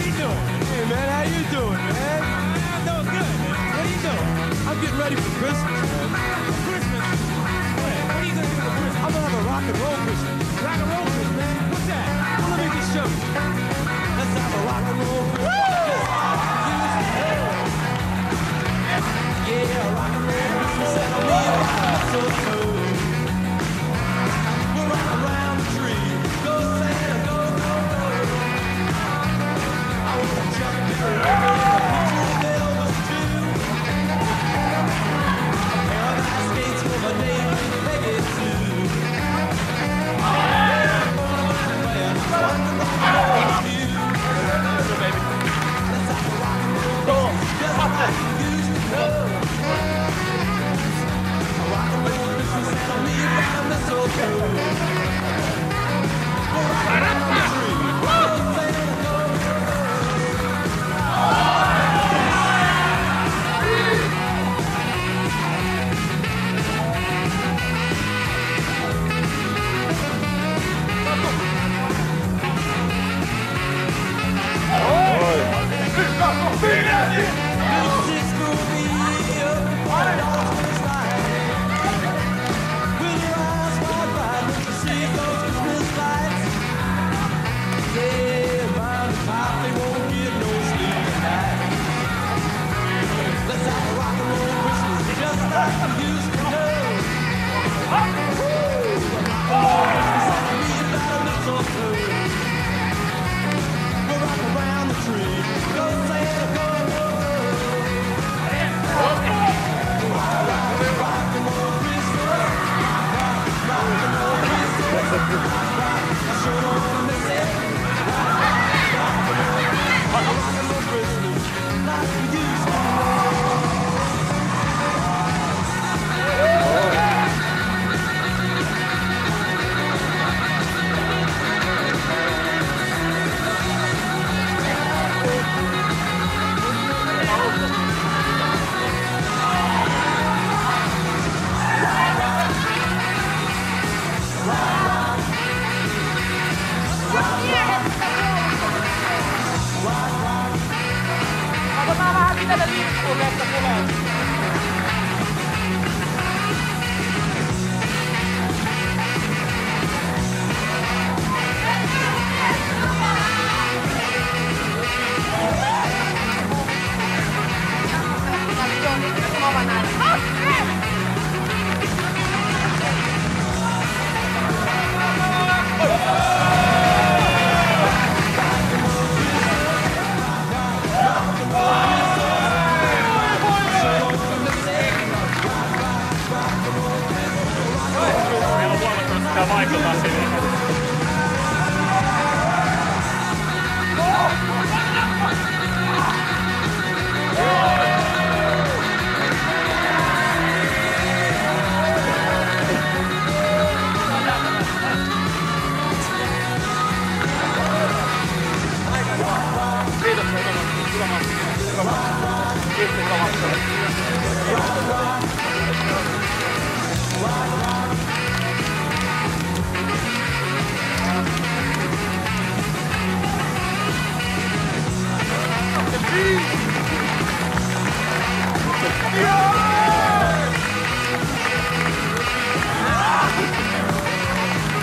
you doing? Hey, man, how you doing, man? I'm doing good, man. What are you doing? I'm getting ready for Christmas, man. Christmas? What are you gonna do for Christmas? I'm gonna have a rock and roll Christmas. Rock and roll Christmas, man. What's that? Well, let me just show you. Let's have a rock and roll Christmas. Yeah, rock and roll Christmas and I'll be around so soon. We'll rock around the tree. Go Santa, go, go, go. I wanna jump in the river in a picture of Elvis too. A pair of ice skates for my name and Peggy too. Oh yeah, I'm gonna play a rock and roll with you. Let's have a rock and roll Christmas just like we used to know. A rock and roll Christmas and I'll be around the mistletoe. We'll rock around the tree. Go Santa, go, go,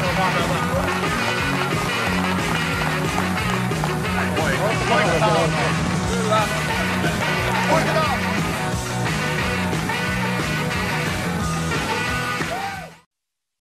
Like